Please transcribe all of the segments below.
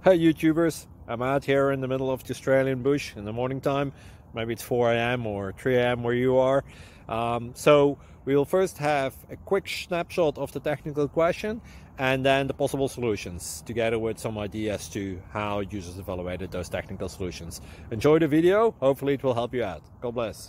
Hey YouTubers, I'm out here in the middle of the Australian bush in the morning time. Maybe it's 4 a.m. or 3 a.m. where you are. So we will first have a quick snapshot of the technical question and then the possible solutions, together with some ideas to how users evaluated those technical solutions. Enjoy the video, hopefully it will help you out. God bless.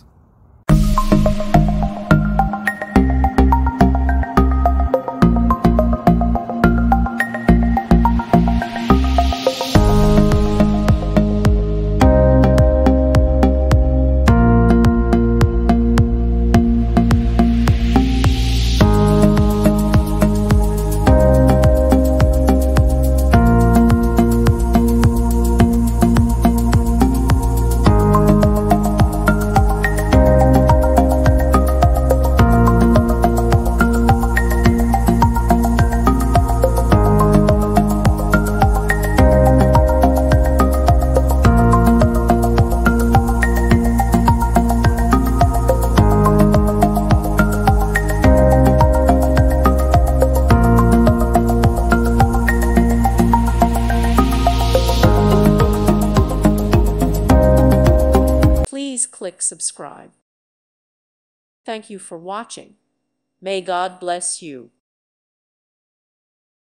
Please click subscribe. Thank you for watching. May God bless you.